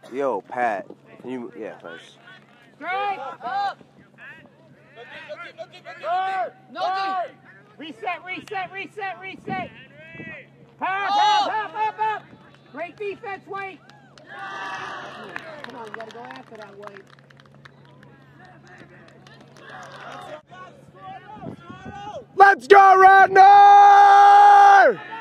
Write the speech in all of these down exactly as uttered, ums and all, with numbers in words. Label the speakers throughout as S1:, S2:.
S1: Yo, Pat. Can you, yeah, thanks.
S2: Straight! Up! No, dude! Reset, reset, reset, reset! Pat, up, up, up, up! Great defense, Wade! Come on, you gotta go after that, Wade.
S1: Let's go, Radnor!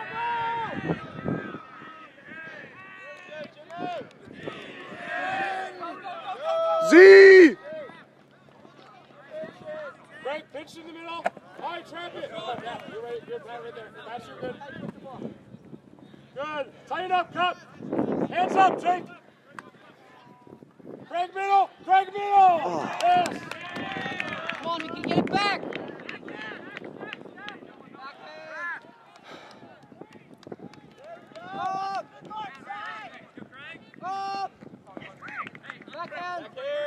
S1: Z!
S3: Frank, pitch in the middle. All right, trap it. Oh, yeah, you're right, you're right there. That's your good. Good. Tighten up, Cup. Hands up, Jake. Craig middle. Craig middle.
S1: Oh.
S3: Yes.
S2: Come on, we can get it back. Up. Up. Backhand.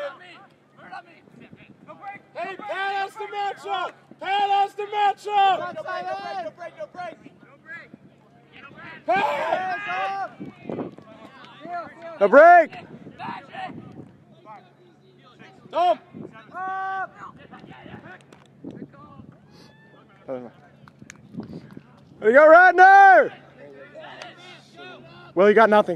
S3: Hey, Pat has to match up. Pat has to match up.
S2: No break,
S3: no break, no break. Pat!
S1: A break!
S3: Tom!
S1: There you go, Radnor! Well, you got nothing.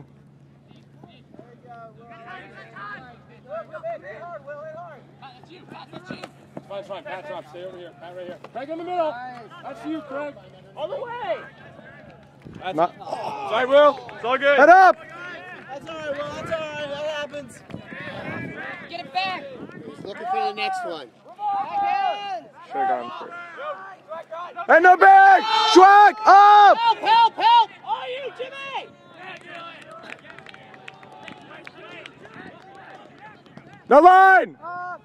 S3: Fine, fine. Pat's up. Stay over here. Pat right here. Craig in the middle. That's you, Craig. All the way. That's
S1: Not,
S3: Sorry, Will. It's all good.
S1: head up!
S4: That's all right, Will. That's all right. That happens.
S2: Get it back.
S4: He's looking for the next one.
S2: Backhand.
S1: Should have gone for it. And no bag! Schwack! Up!
S2: Help, help, help! Are you, Jimmy?
S1: No line!
S2: Up.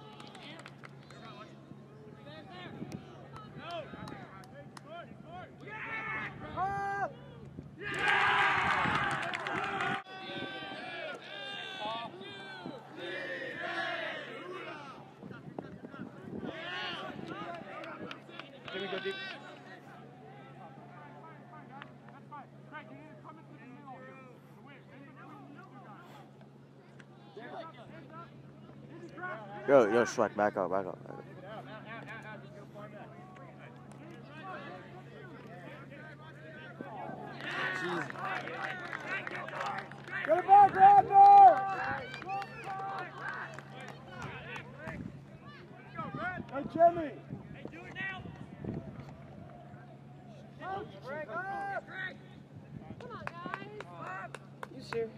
S2: Up.
S3: Jimmy, go deep.
S1: Yo, yo, Schwack, back up, back up. Back up.
S3: Get it back, Radnor! Hey, Jimmy!
S2: Come on, guys.
S4: You serious?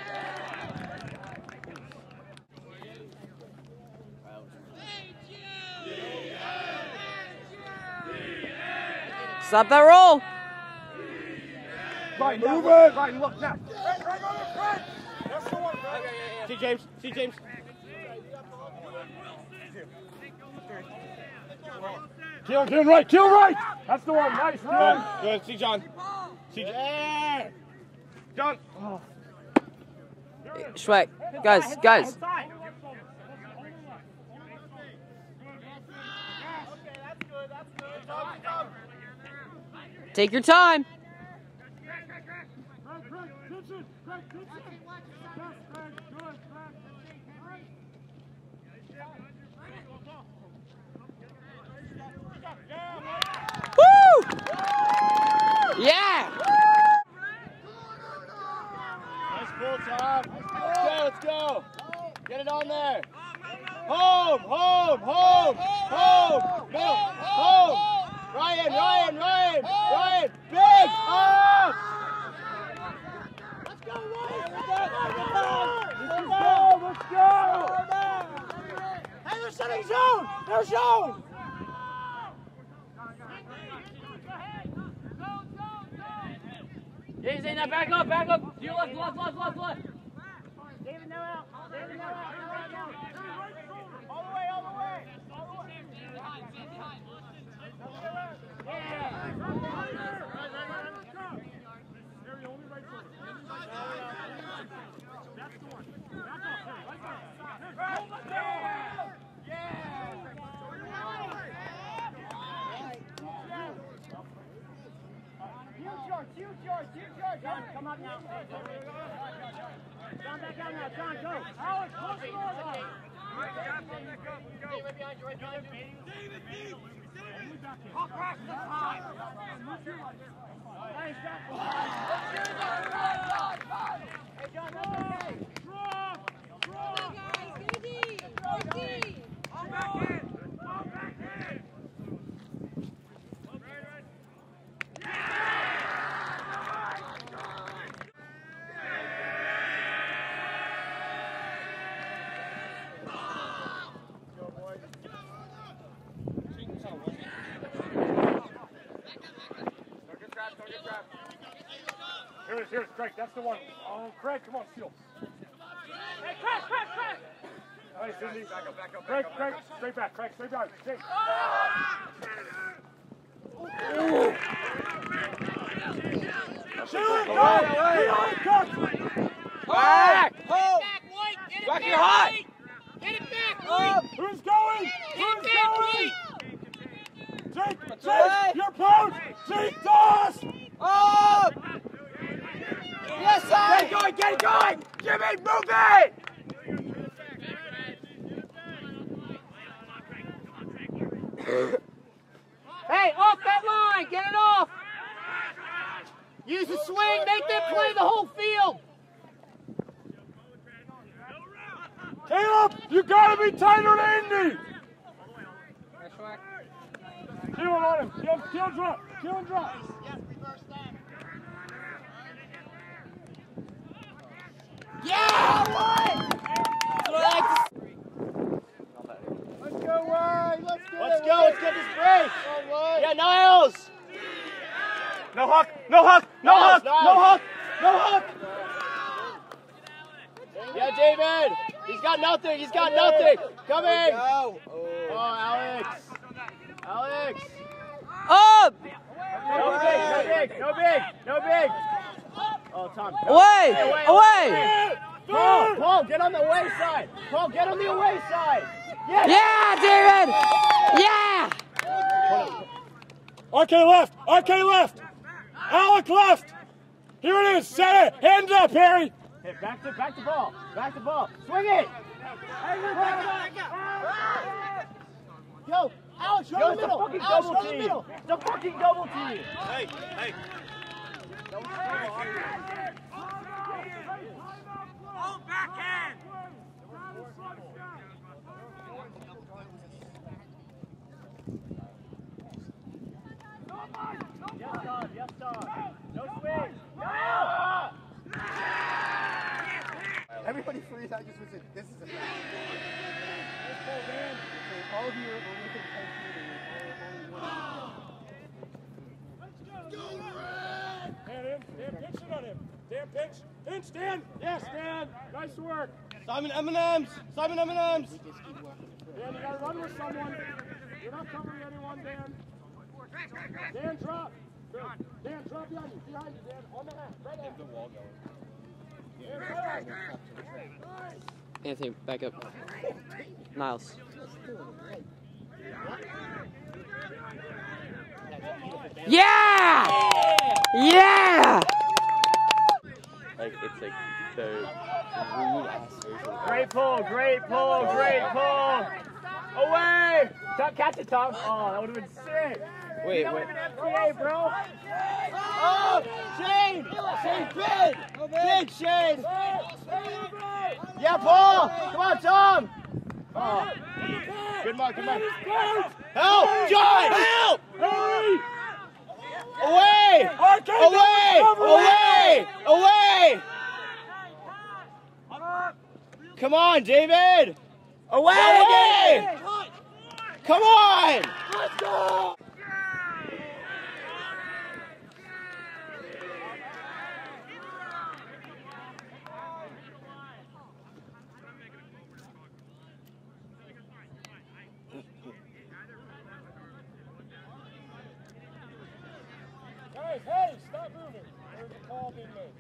S2: Stop that roll.
S3: Right, move it! Right, look now. Right, right on the front! That's the one, right? See James, see James. Kill, kill right, kill right! That's the one, nice, good. Good, see John. See John. John. Oh.
S2: Schweck, guys, guys. Take your time. Woo! Yeah!
S3: Nice pull, Tom. Let's go, let's go. Get it on there. Home, home, home, home, middle, home. Ryan, Ryan, Ryan, Ryan, big, up! Let's go, Ryan! Let's go, let's go! Hey, they're setting zone! They're zone!
S2: James, now back up, back up. To your left, left, left, left, left.
S3: David, no out. David, no out. All the way, all the way. All the way. Huge yards, huge yards, huge yards. Come up now.
S2: John, back out now. John, go. Alex, close the door. Right behind you, right behind you. David, David, I'll crash the time. Nice shot. Hey, John, that's okay. Draw! Draw! Come on, guys. Get it deep. Get it deep. All back in. All back in.
S1: Here it is, here it is, Craig, that's the one. Oh, Craig, come on, steal.
S2: Hey, Craig, Craig, Craig!
S1: Hey, Cindy. Back up, back up, Craig, back Craig, up. Straight back, Craig, straight back. Jake. Oh! Shoot! Go! Back!
S2: Hold! Get it back, White! Get it back,
S1: You're hot!
S2: White! Get it back, White!
S1: Who's going?
S2: Get
S1: Who's
S2: it back,
S1: going?
S2: White!
S1: Jake, Jake, your post! Jake, toss! Up! Yes, sir! Get it going, get it going! Jimmy, move it!
S2: Hey, off that line! Get it off! Use the swing, make them play the whole field!
S1: Caleb, you gotta be tighter than Indy! Kill him on him! Kill, kill drop! Kill him drop!
S2: Yeah!
S3: Let's go, Wade. Let's go. Let's go. Let's get this break. Yeah, Niles.
S1: No hook! No hook! No
S3: Niles,
S1: hook!
S3: Niles.
S1: No hook! No hook!
S3: Yeah, David. He's got nothing. He's got nothing. Coming. Oh, Alex. Alex.
S2: Up!
S3: No big. No big. No big. No big. Oh, Tom.
S2: Away!
S3: Away!
S2: Away!
S3: Paul, Paul, get on the away side. Paul, get on the away side. Yes.
S2: Yeah, David! Yeah!
S1: R K left! R K left! Alec left! Here it is! Set it! Hands up, Harry!
S3: Hey, back to back to ball. Back to ball. Swing it! Go! Alex, go in the middle! Alex, go in the middle! It's a fucking double team!
S1: Hey, hey!
S2: Oh, backhand!
S3: Yes, Tom. Yes, Tom. No swing.
S4: Everybody freeze out. Just listen. This is a fact. All of you are only within ten feet of you.
S1: Dan, him. Dan, pinch it on him. Dan, pinch. Pinch, Dan. Yes, Dan. Nice work.
S3: Simon M and M's. Simon M and M's.
S1: Dan, you gotta run with someone. You're not covering anyone, Dan. Dan, drop. Good. Dan, drop behind you. Behind you, Dan. On the half. Right half. The wall going. Dan, right on.
S5: Anthony, back up. Niles.
S2: Yeah! Yeah!
S5: Like, it's like the rude ass version.
S3: Great pull. Great pull. Great pull. Away. Tom, catch it, Tom. Oh, that would have been sick.
S5: Wait,
S3: That would
S5: wait.
S3: have been M P A, bro. Oh, Shane. Shane, bid. Bid, Shane. Yeah, Paul. Come on, Tom. Oh. Good mark, good mark. Help, John. Help. Away. Away. Away. Away. Come on, David. Away. Away. Come on. Let's go.
S1: Hey, hey, stop moving. There's a call being made.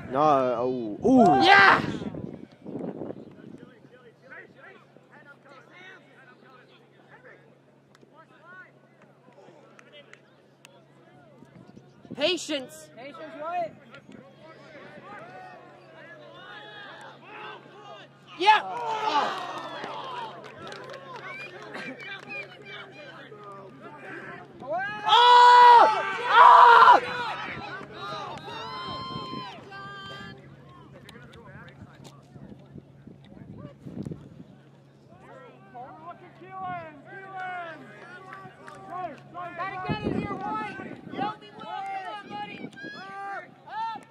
S3: No, oh, ooh.
S2: Yeah! Patience. Patience, right? Yeah. Oh. Oh! Oh! Gotta get it here, White. Don't be willing, buddy. Up.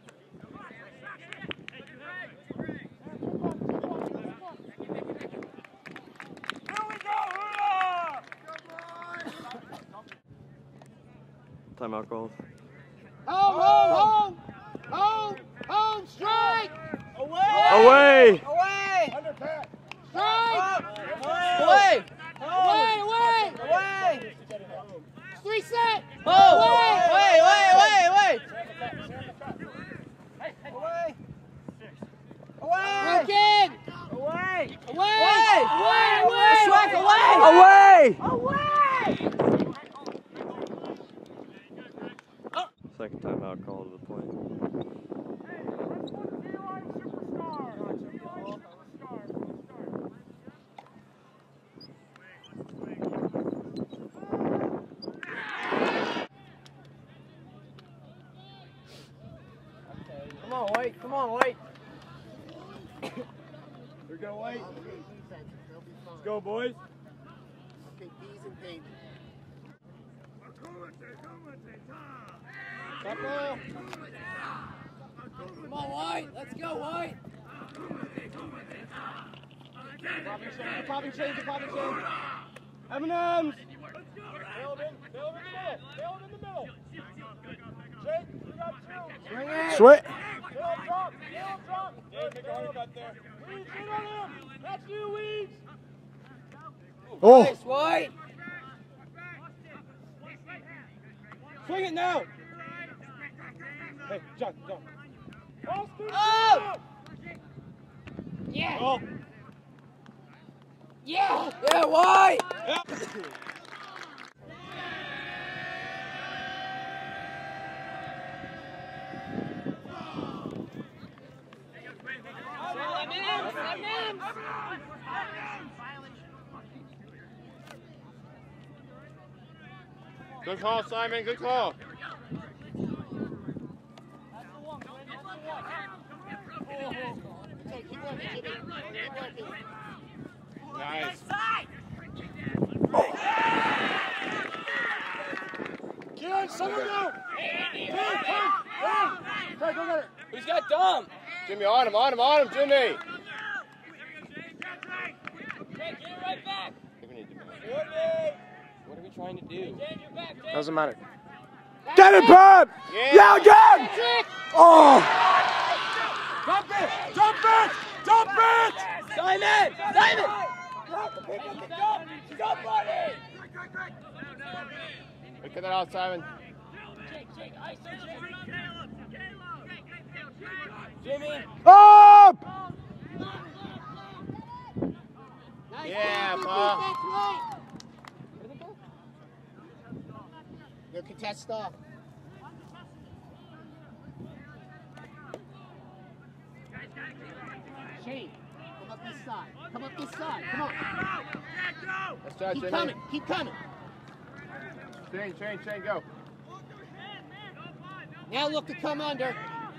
S5: Timeout called.
S1: Home, home, home! Home! Home! Strike!
S3: Away!
S5: Away!
S2: Away!
S1: Underpass! Strike!
S2: Away!
S1: Away! Away!
S2: Away!
S1: Three set!
S2: Oh!
S1: Away!
S2: Away! Away! Away! Away! Away!
S1: Again!
S2: Away!
S1: Away!
S2: Away!
S1: Away! Away!
S2: Strike away!
S5: Away!
S2: Away!
S5: Second timeout call to the point.
S2: Come on, White. Come on, White.
S3: We're gonna wait. Let's go, boys.
S4: Okay, D's and D's.
S1: Come on, White! Let's go, White!
S3: Popping change, popping change, popping change. M and M's. Bail him in, bail him in the middle. Bail him in the middle. Jake, you got two.
S2: Swing it.
S3: Sweat.
S1: Bail him drop! Bail him drop!
S3: Dave, make a hard cut there.
S1: Weeds, hit on him! That's you, Weeds!
S3: Oh.
S2: Nice, White.
S3: Swing it now. Hey, John, John.
S2: Oh! Yeah!
S3: Oh.
S2: Yeah! Yeah, White!
S3: Yeah. Good call, Simon. Good call. Nice.
S1: Kian, settle down! Hey, hey! Hey! Go get it!
S2: Who's got dumb?
S3: Jimmy, on him, on him, on him, Jimmy.
S2: Get it right back.
S5: What are we trying to do?
S3: Doesn't matter.
S5: Get it, Pat!
S3: Yeah.
S5: Yeah, again! Oh!
S1: Jump it! Jump it! Jump it!
S2: Simon! Simon!
S3: Look at that out, Simon.
S2: Jimmy!
S5: Up!
S3: Yeah, Pa.
S4: No contest stop. Shane, come up this side. Come up this side. Come on.
S3: Let's try,
S4: Keep
S3: Jimmy.
S4: coming. Keep coming.
S3: Shane, Shane, Shane, go.
S4: Now look to come under.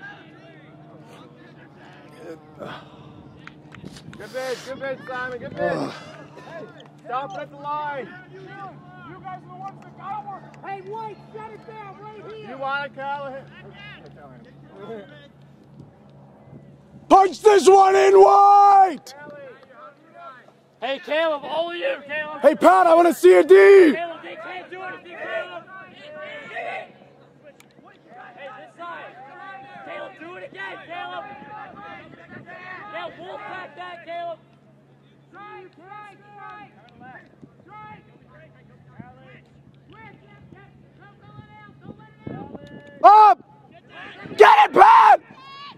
S3: Good bid, good bid, Simon, good bid. Hey, stop at the line.
S1: You guys are the ones that got one! Hey, White, shut it down right here!
S3: You want it, Callahan?
S5: Punch this one in, White!
S2: Hey, Caleb, all of you, Caleb!
S5: Hey, Pat, I want to see a D!
S2: Caleb, they can't do anything, Caleb! Hey, this side! Caleb, do it again, Caleb! Now, wolf back that, Caleb!
S1: Strike! Strike! Strike! Strike!
S5: Up! Get it, Pat!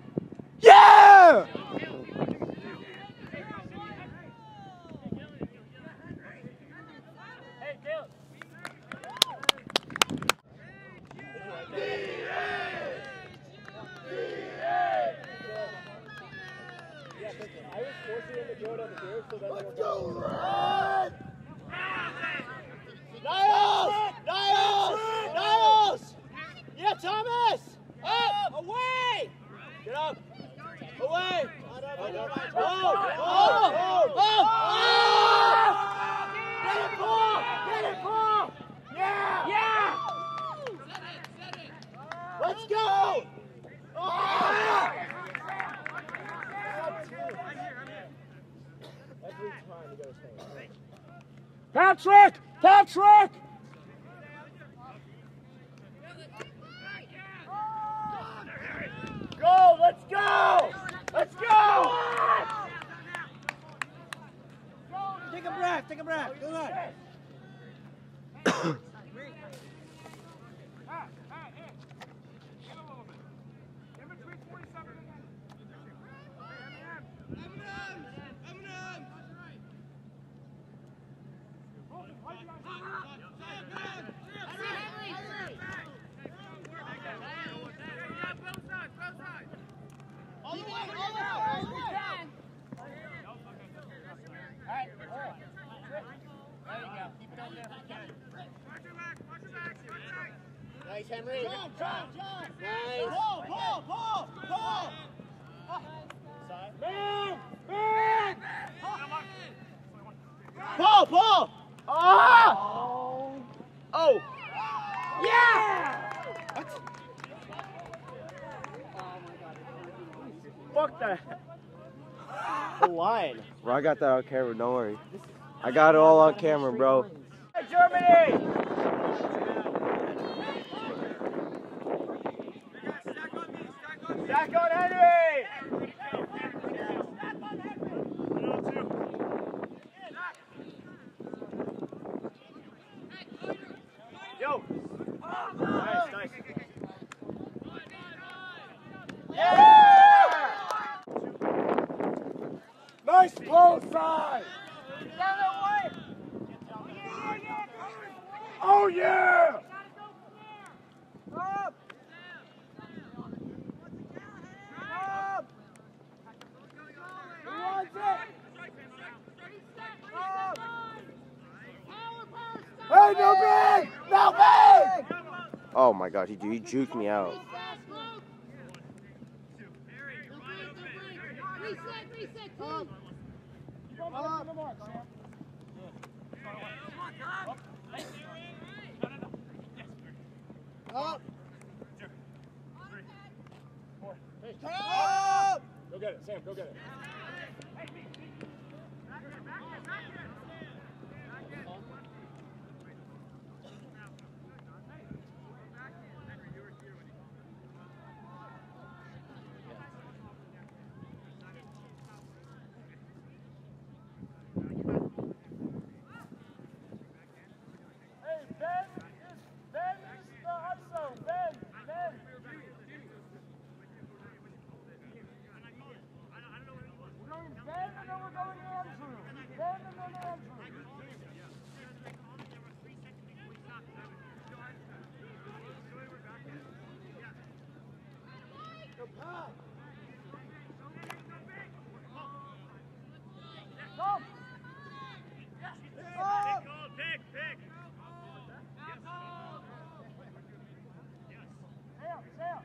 S3: Let's go! Oh!
S5: Patrick! Patrick!
S3: Go! Let's go! Let's go!
S2: Take a breath, take a breath. Good luck.
S3: Nice, Henry.
S4: John, John, John.
S3: Nice.
S4: Pull, pull, pull, pull.
S3: Move! Move! Pull, pull! Oh! Oh! Yeah! Fuck that. The line.
S6: Bro, I got that on camera, don't worry. I got it all on camera, bro.
S3: Germany! Stack on Henry! Yo! Nice, nice. Yeah!
S5: Nice blow side! Oh yeah! Hey, no big! No big!
S6: Oh my god, he, he juked me out.
S4: Up.
S1: Go get it, Sam, go get it. Hey, Ben, Ben is the I S O. Ben, Ben. We're going Ben and then we're going Andrew. Ben and then Andrew. Go! Sam, Sam.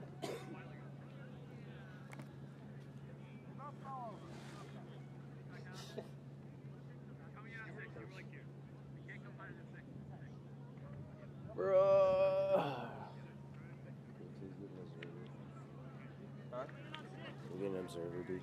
S6: Bro. We're getting an observer, dude.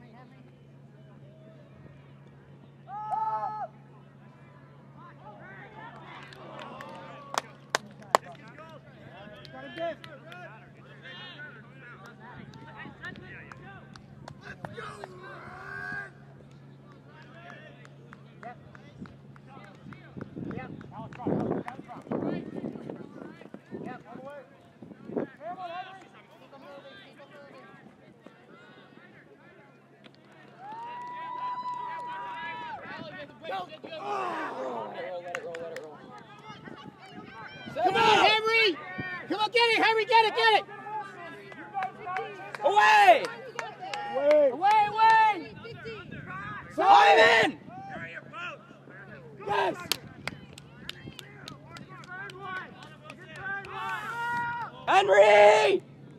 S2: Come on, Henry! Come on, get it, Henry, get it, get it!
S3: Away!
S5: Wait!
S2: Away, away!
S3: Simon!
S5: Yes!
S3: Henry!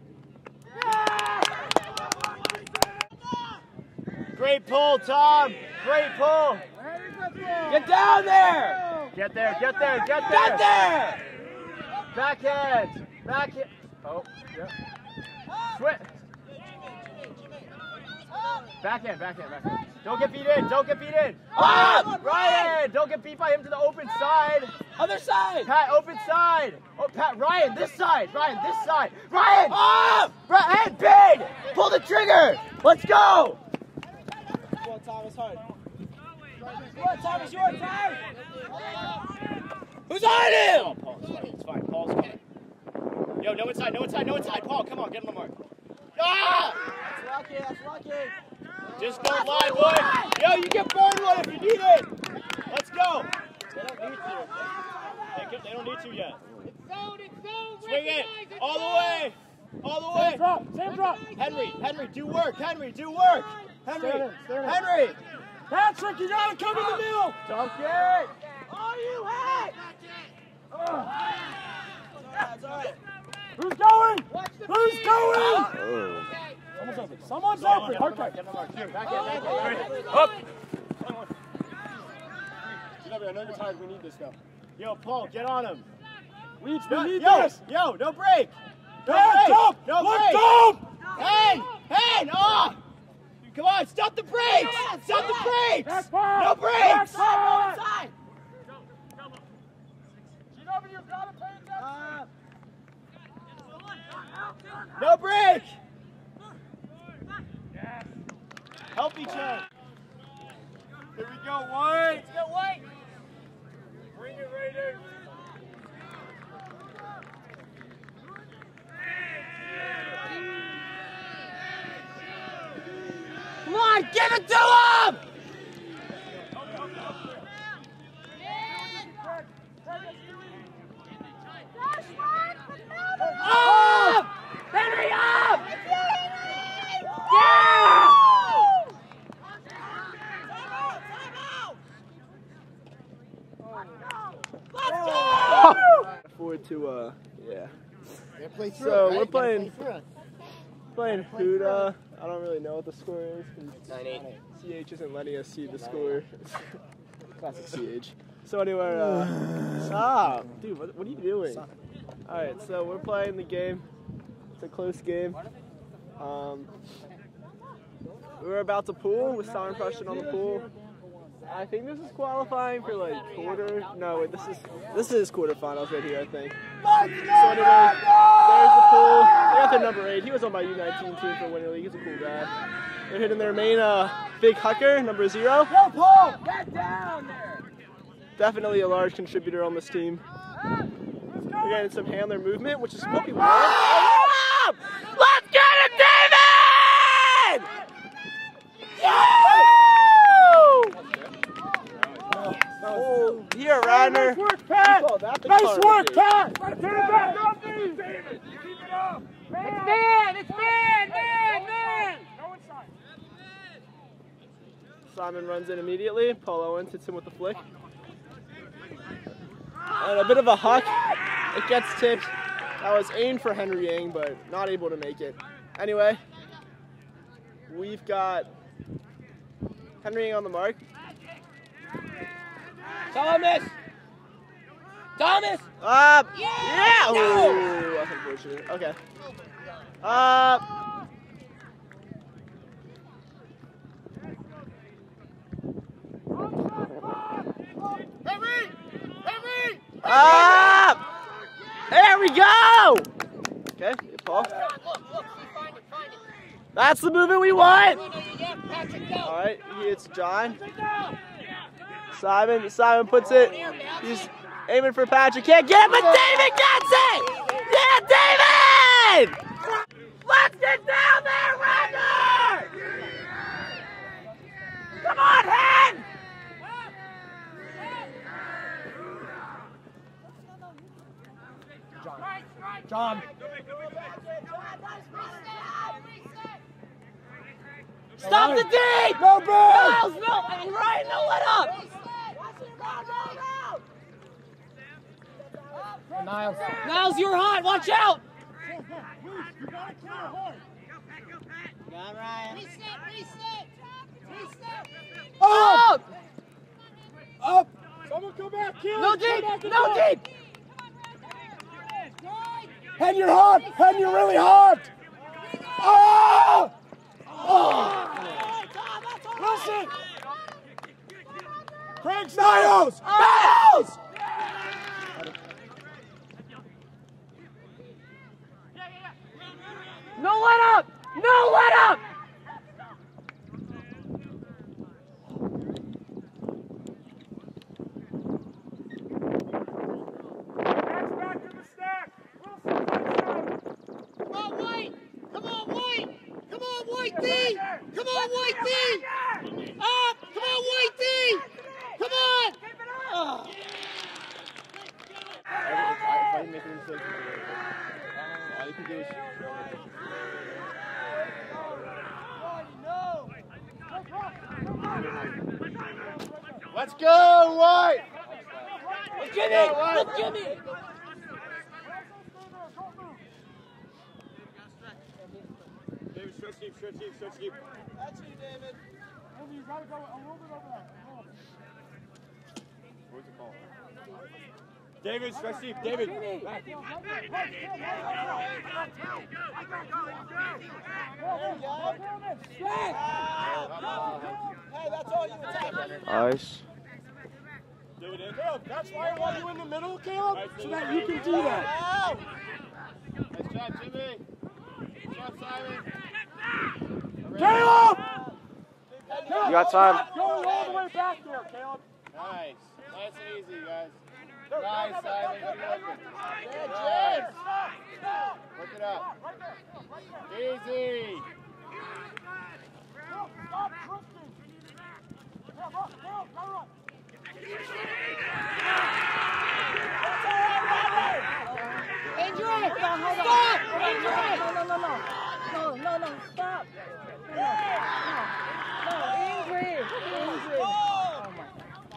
S3: Great pull, Tom. Great pull. Get down there. Get there, get there, get there. Get there. Backhand. Backhand. Oh, yeah. Switch. Back in, back in, back in. Don't get beat in, don't get beat in. Up! Ryan! Don't get beat by him to the open side.
S2: Other side.
S3: Pat, open side. Oh, Pat, Ryan, this side. Ryan, this side. Ryan! Up! Ryan, big! Pull the trigger! Let's go!
S2: Well, Thomas, hard. What, Thomas, your time? Who's on him?
S3: Oh, Paul, it's fine, it's fine. Paul's coming. Yo, no inside, no inside, no inside. Paul, come on, get on the mark. Ah!
S2: That's lucky, that's lucky.
S3: Just go line one. Yo, you get forward one if you need it. Let's go.
S2: They don't need to.
S3: They, can, they don't need to yet.
S2: It's zone, it's zone.
S3: Swing it all the way. All the way.
S1: Same drop, same drop.
S3: Henry, Henry, do work. Henry, do work. Henry,
S1: Stand in, stand in.
S3: Henry.
S1: Patrick, you gotta come in the middle.
S3: Dunk it.
S2: Oh, you had. That's all right.
S1: Who's going?
S2: Watch the
S1: Who's
S2: feet.
S1: going?
S6: Oh.
S1: Someone's open. Someone's
S3: Get on,
S1: open.
S3: get on the
S1: Okay.
S3: mark, get on the mark. Here, back in, back in. Up.
S1: I know you're tired. We need this stuff.
S3: Yo, Paul, get on him.
S1: We,
S3: No,
S1: we need
S3: yo,
S1: this.
S3: yo, no break. No
S1: Hands
S3: break.
S1: up.
S3: No
S1: Look
S3: break.
S1: up.
S3: Hey, hey, oh! Come on, stop the brakes! Stop the brakes!
S1: Back pass.
S3: No brakes!
S1: Back pass.
S2: Inside.
S1: G W, you gotta pay attention.
S2: Uh,
S3: No break! Help each other.
S1: Here we go, White.
S2: let's go, White.
S1: Bring it, Raiders.
S2: Come on, give it to him! Up! Henry, up! Yeah! Let's go!
S6: Forward to uh, yeah.
S4: They play through
S6: So
S4: it, right?
S6: we're
S4: You gotta
S6: playing-
S4: play through it.
S6: Playing Huda. I don't really know what the score is.
S2: nine eight.
S6: C H isn't letting us see the score. Classic C H. So anyway, uh, stop, dude. What, what are you doing? All right, so we're playing the game. It's a close game. Um, we were about to pool with sound impression on the pool. I think this is qualifying for like quarter. No, wait, this is this is quarterfinals right here. I think. So anyway, there's the pool. They got their number eight. He was on my U nineteen team for Winter League. He's a cool guy. They're hitting their main uh, big hucker, number zero.
S1: Go, Paul.
S2: Get down there!
S6: Definitely a large contributor on this team. We're getting some handler movement, which is what we want. Oh,
S2: Let's get it, David!
S6: oh, here, Ryder.
S1: Nice work, Pat.
S6: You call that the
S1: Nice
S6: card,
S1: work,
S6: dude.
S1: Pat. Turn it back. David, you keep it up.
S2: It's man! It's man! Man! Man!
S1: Go inside.
S6: Simon runs in immediately. Paul Owens hits him with the flick. And a bit of a huck. It gets tipped. That was aimed for Henry Yang, but not able to make it. Anyway, we've got Henry Yang on the mark.
S2: Thomas! Thomas!
S6: Up!
S2: Yeah!
S6: Yeah! Ooh, that's unfortunate. Okay. Up!
S1: Henry! Henry!
S6: Up! There we go! Okay, Paul. That's the movement we want! Alright, it's John. Simon, Simon puts it. He's aiming for Patrick. Can't get it, but David gets it! Yeah, David!
S2: Let's get down there, Ryder! Come on, Hen!
S1: John.
S2: Stop the deep!
S1: No big!
S2: Niles, no! And Ryan, no let up!
S1: Niles.
S2: Niles, you're hot! Watch out!
S1: You gotta clear hard.
S2: Got Ryan.
S1: Up!
S2: Up!
S1: Up! Someone come back, kill!
S2: No
S1: Come
S2: deep!
S1: back and
S2: No
S1: go.
S2: deep!
S5: Hen, you're hot! Hen, you're really hot! Oh! Oh! Wilson! Craig, Niles! Niles!
S2: No let up! No let up!
S4: Come on, White D! Up! Come on, White D! Come on! Oh.
S3: If I make a mistake, all you can do is. Let's go, White!
S4: Let's Jimmy! Let's Jimmy!
S3: David, stretch deep, stretch deep, stretch deep.
S1: That's you, David. You gotta go a little bit over there.
S3: What's it called? David, stretch deep. David. Back.
S1: Hey, that's all you attack.
S6: Nice.
S3: David in.
S1: Caleb, that's why I want you in the middle, Caleb, so that you can do that.
S3: Nice job, Jimmy. Good job, Simon.
S1: Caleb!
S6: You got time.
S1: Going all the way back there, Caleb.
S3: Nice. Nice and easy, guys. Nice, Simon. Good looking.
S1: Yeah,
S3: Nice. Work it up. Easy.
S1: Stop drifting. Yeah, run, Caleb, go run.
S2: Adrian! Stop! Adrian! No, no, no, no. No, no, no, stop. No, no, no. Ingrid! Ingrid! Oh, my.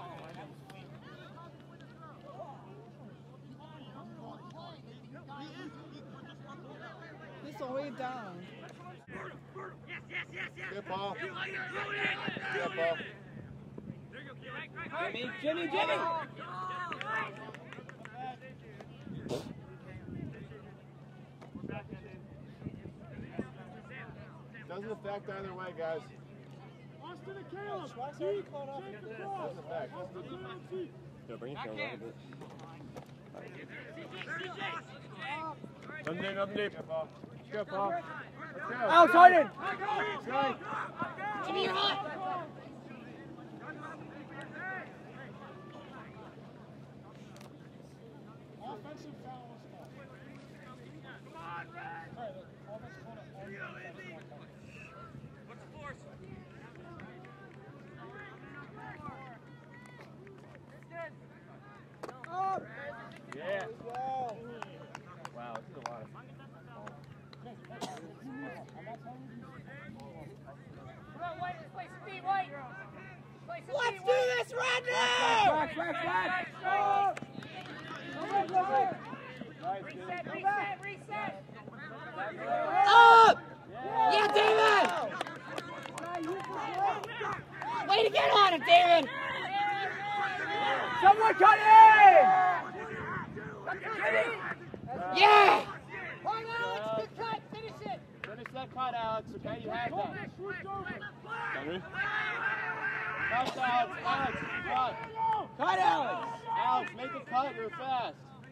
S2: He's way down.
S3: Good ball. Good ball.
S2: Jimmy, Jimmy, Jimmy!
S3: Doesn't affect either way, guys.
S1: Austin and Caleb. Deep, take the cross.
S3: Doesn't affect. Yeah, bring it down a little bit. Up deep, up deep. Good ball. Good ball. Let's go.
S2: Alex Harden!
S3: Go.
S4: Jimmy, you're hot!
S1: Offensive foul is called. Come on, Red! Sorry, the offensive foul is called. What's the force? Up!
S3: Yeah. Wow, this is a lot of fun.
S4: Let's do this right now!
S2: Back, back, back!
S1: Reset, reset, reset!
S4: Up! Yeah, David! Way to get on it, David!
S2: Someone cut in!
S4: Yeah!
S3: Finish that cut, Alex, okay? You have that. Henry? Cut, Alex. Alex, cut.
S2: Cut, Alex!
S3: Alex, make a cut. You're fast.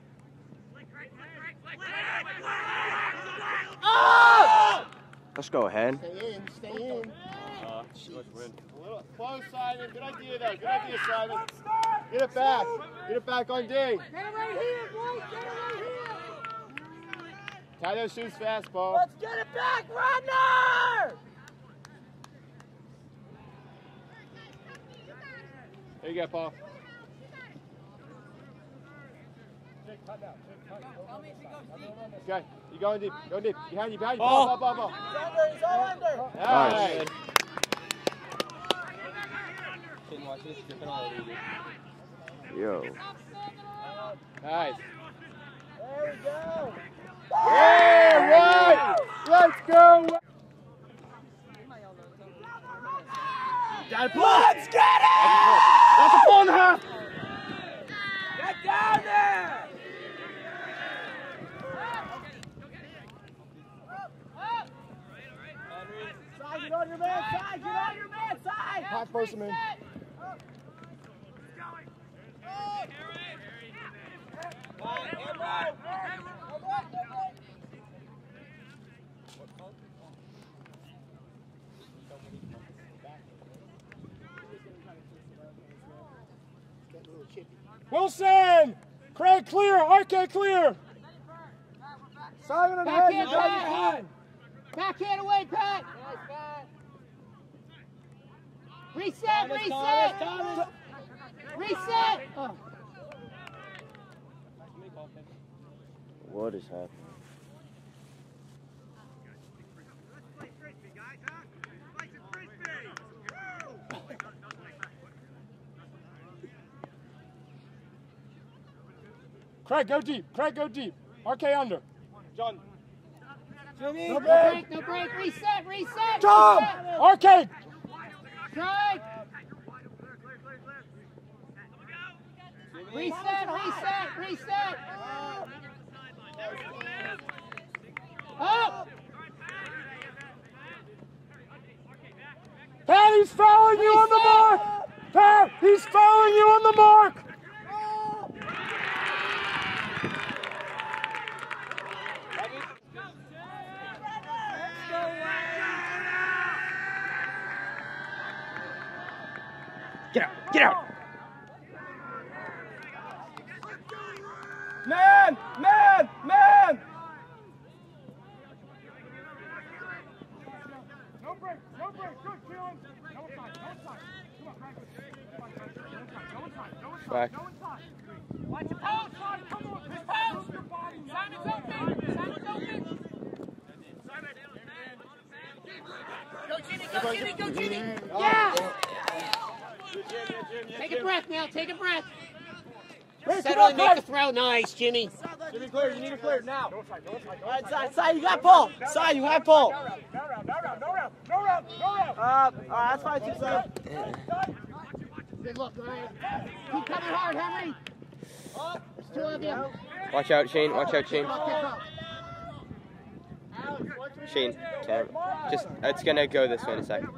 S4: Oh!
S6: Let's go, Hen.
S1: Stay in, stay in.
S3: Uh, let's win. A little close, Simon. Good idea, though. Good idea, Simon. Get it back. Get it back on D.
S1: Get it right here, boys! Get it right here!
S3: Tie those shoes fast, Paul.
S2: Let's get it back, Rodner!
S3: There you go, Paul. Okay, you going deep. Go deep. Behind you, behind you. Ball, ball, ball, ball.
S1: He's under, he's all under!
S3: All
S6: Nice.
S3: right.
S6: Yo.
S3: Nice.
S1: There we go!
S3: Yeah, right. Let's go. Got it, pull.
S2: Let's get it!
S3: That's a four and a half.
S2: Get down there!
S3: your man side. Get on your man side.
S5: Hot first him in. Wilson! Craig clear! R K clear! Simon and
S2: Back
S5: Red,
S2: in,
S5: you got
S2: Pat.
S5: your hand!
S2: Backhand away, Pat. Reset,
S3: Thomas,
S2: reset.
S3: Thomas, Thomas.
S2: Reset. Oh.
S3: What is happening?
S5: Craig, go deep. Craig, go deep. R K under.
S3: John. Jimmy.
S5: No
S2: No
S5: break.
S2: break, no break. Reset, reset.
S5: Tom!
S2: Reset.
S5: R K!
S2: Strike. Reset, reset, reset. Up.
S5: Pat, he's fouling you on the mark! Pat, he's fouling you on the mark!
S6: Get out! Get out!
S5: Man! Man! Man! No break! No break! Good, Keelan! No inside! No inside! Come on, Franklin! No inside! No inside!
S6: Back.
S5: No inside! Watch your post! Come on! His post! Your body! Simon's open! Simon's open!
S2: Go, Jimmy, go, Jimmy, go, Jimmy. Yeah. Take a breath now. Take a breath. Settle and make the throw. Nice, Jimmy.
S3: Jimmy, clear. You need to clear now.
S5: No inside! No inside! No
S3: Side,
S5: inside!
S3: side, side. You got pull. Side, you have pull.
S5: No route! No route! No route! No route! No route! No route!
S3: Uh, all right, that's fine, too, sir.
S2: Good look, Ryan. Keep coming hard, Henry. There's two of you.
S6: Watch out, Shane. Watch out, Shane.
S2: Up, pick up.
S6: Shane, can't. Just, it's gonna go this way in a second.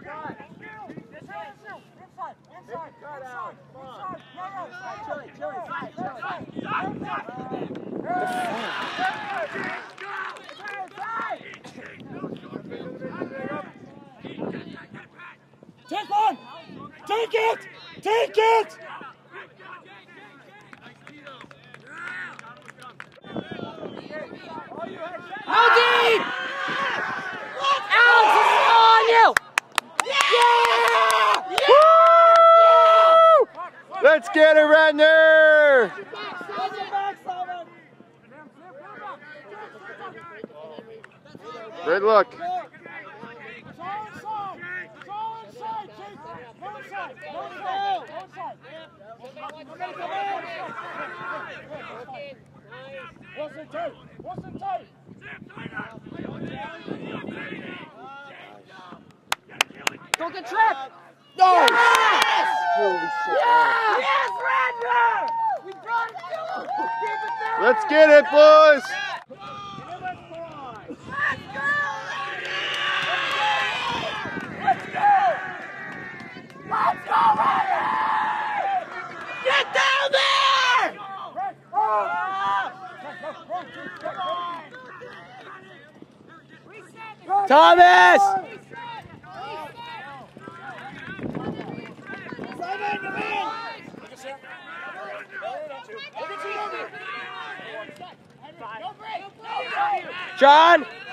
S5: Take one! Take it! Take it!
S2: How deep? Alex, it's on you! Yeah! Yeah! Yeah!
S6: Let's get it, Redner! Good look.
S5: Wilson tight! Wilson tight!
S2: Don't get tripped!
S5: No!
S2: Yes!
S5: Holy shit.
S2: Yes! Yes, Redner! We brought it to him! Keep it there!
S6: Let's get it, boys!
S2: Let's go!
S5: Let's go!
S2: Let's go, Redner! Get down there!
S6: Thomas! John!